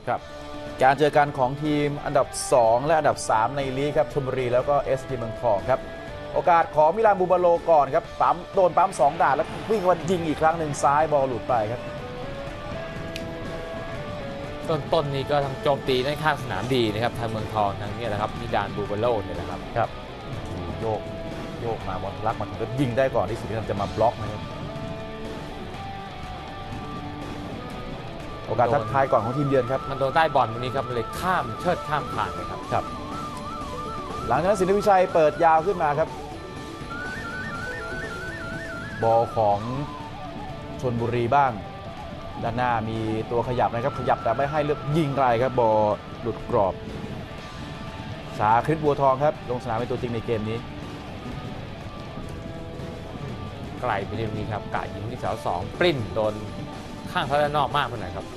ครับการเจอกันของทีมอันดับ2และอันดับ3ในลีกครับชลบุรีแล้วก็ SC เมืองทองครับโอกาสของมิลานบูบาโลก่อนครับโดนปั๊ม2 ด่านแล้ววิ่งวันยิงอีกครั้งหนึ่งซ้ายบอลหลุดไปครับต้นนี้ก็ทั้งโจมตีด้านข้างสนามดีนะครับทางเมืองทองทั้งนี้นะครับมิลานบูบาโลเนี่ยนะครับโยกมาบอลลักมันก็ยิงได้ก่อนที่สุริยันจะมาบล็อกนะครับโอกาสทักทายก่อนของทีมเยือนครับมันโดนใต้บอลตรงนี้ครับเลยเชิดข้ามผ่านเลยครับหลังจากนั้นสินทวิชัยเปิดยาวขึ้นมาครับบอลของชลบุรีบ้างด้านหน้ามีตัวขยับนะครับขยับแต่ไม่ให้เลือกยิงไกลครับบอลหลุดกรอบชาคริสบัวทองครับลงสนามเป็นตัวจริงในเกมนี้ไกลไปตรงนี้ครับกะยิงที่เสา2ปริ้นโดนข้างเขาด้านนอกมากไปหน่อยครับ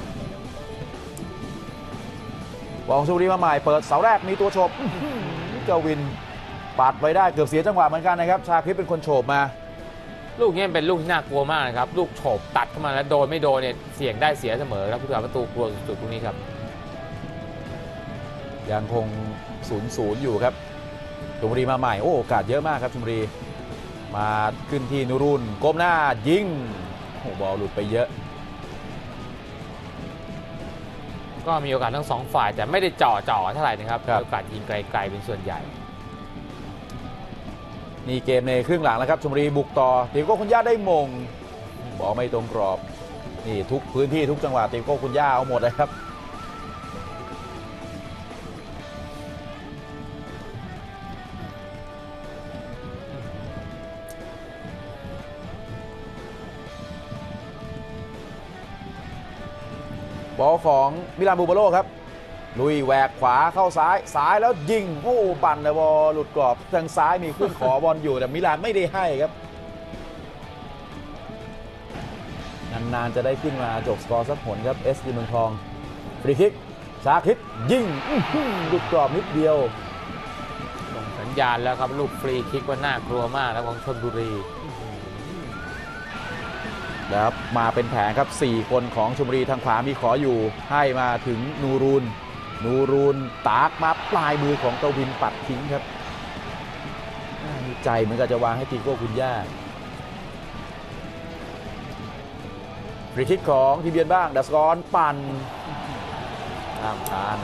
บอลชลบุรีมาใหม่เปิดเสาแรกมีตัวโฉบเจวินปัดไว้ได้เกือบเสียจังหวะเหมือนกันนะครับชาคริสเป็นคนโฉบมาลูกนี้เป็นลูกที่น่ากลัวมากนะครับลูกโฉบตัดเข้ามาแล้วโดนไม่โดนเนี่ยเสี่ยงได้เสียเสมอแล้วผู้รักษาประตูกลัวสุดๆตรงนี้ครับยังคง 0-0 อยู่ครับชลบุรีมาใหม่โอกาสเยอะมากครับชลบุรีมาขึ้นที่นูรุนก้มหน้ายิงบอลหลุดไปเยอะก็มีโอกาสทั้ง2 ฝ่ายแต่ไม่ได้จ่อเท่าไหร่นะครับโอกาสยิงไกลๆเป็นส่วนใหญ่นี่เกมในครึ่งหลังแล้วครับชลบุรีบุกต่อเตียโก้คุณย่าได้มงบอลไม่ตรงกรอบนี่ทุกพื้นที่ทุกจังหวะเตียโก้คุณย่าเอาหมดเลยครับบอลของมิลานบูบาโลครับลุยแหวกขวาเข้าซ้ายแล้วยิงปั่นแต่บอลหลุดกรอบทางซ้ายมีขึ้นขอบอลอยู่แต่มิลานไม่ได้ให้ครับนานๆจะได้ขึ้นมาจบสกอร์สักผลครับ SC เมืองทองฟรีคิกชาคริสยิงหลุดกรอบนิดเดียวส่งสัญญาณแล้วครับลูกฟรีคิกว่าน่ากลัวมากแล้วของชลบุรีแล้วมาเป็นแผงครับ4 คนของชลบุรีทางขวามีขออยู่ให้มาถึงนูรูนตากมาปลายมือของกวินปัดทิ้งครับมีใจเหมือนกับจะวางให้ตีโก้คุณย่าฟรีคิกของทีมเยือนบ้างดัสกรปั่นข้ามคาน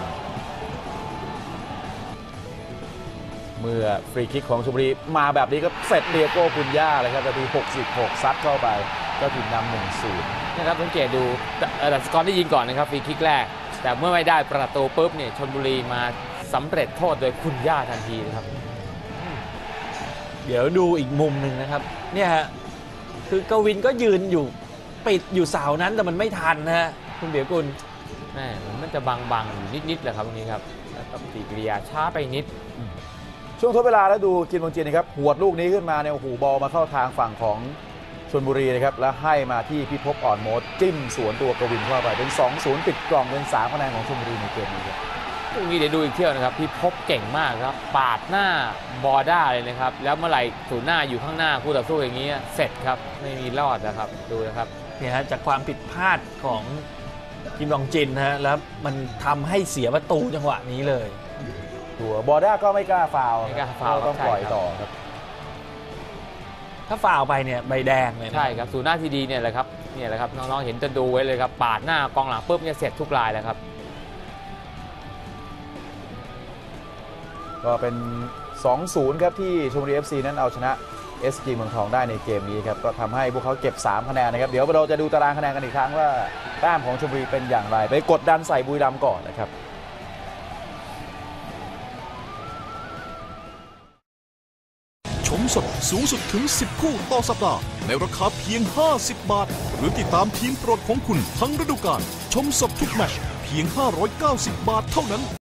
เมื่อฟรีคิกของชลบุรีมาแบบนี้ก็เสร็จเตีโก้คุณย่าเลยครับนาที66ซัดเข้าไปก็ถึงนำ 1-0 นะครับสังเกตดูดัสกรได้ยิงก่อนนะครับฟรีคิกแรกแต่เมื่อไม่ได้ประตูปุ๊บเนี่ยชลบุรีมาสำเร็จโทษโดยคุณย่าทันทีนะครับเดี๋ยวดูอีกมุมหนึ่งนะครับเนี่ยฮะคือกวินก็ยืนอยู่ปิดอยู่เสานั้นแต่มันไม่ทันนะฮะคุณเบียร์กุลมันจะบังอยู่นิดๆแหละครับตรงนี้ครับปฏิกิริยาช้าไปนิดช่วงทดเวลาแล้วดูจินวงจีนนะครับหวดลูกนี้ขึ้นมาเนี่ยโอ้โหบอลมาเข้าทางฝั่งของชลบุรีนะครับแล้วให้มาที่พิภพอ่อนโมดจิ้มสวนตัวกวินเข้าไปเป็น 2-0 ปิดกล่องเป็น3 คะแนนของชลบุรีในเกมนี้ครับลูกนี้เดี๋ยวดูอีกเที่ยวนะครับพิภพเก่งมากครับปาดหน้าบอด้าเลยนะครับแล้วเมื่อไหร่ศูนย์หน้าอยู่ข้างหน้าคู่ต่อสู้อย่างนี้เสร็จครับไม่มีรอดนะครับดูนะครับเนี่ยฮะจากความผิดพลาดของคิมยองจินนะฮะแล้วมันทำให้เสียประตูจังหวะนี้เลยตัวบอด้าก็ไม่กล้าฟาวต้องปล่อยต่อครับถ้าฟาวไปเนี่ยใบแดงเลยใช่ครับศูนย์หน้าที่ดีเนี่ยแหละครับน้องๆเห็นจะดูไว้เลยครับปาดหน้ากองหลังปุ๊บเนี่ยเสร็จทุกรายแล้วครับก็เป็น 2-0 ครับที่ชลบุรี FC นั้นเอาชนะ SC เมืองทองได้ในเกมนี้ครับก็ทำให้พวกเขาเก็บ3 คะแนนนะครับเดี๋ยวเราจะดูตารางคะแนนกันอีกครั้งว่าแต้มของชลบุรีเป็นอย่างไรไปกดดันใส่บุรีรัมย์ก่อนนะครับชมสดสูงสุดถึง10 คู่ต่อสัปดาห์ในราคาเพียง50 บาทหรือติดตามทีมโปรดของคุณทั้งฤดูกาลชมสดทุกแมตช์เพียง590 บาทเท่านั้น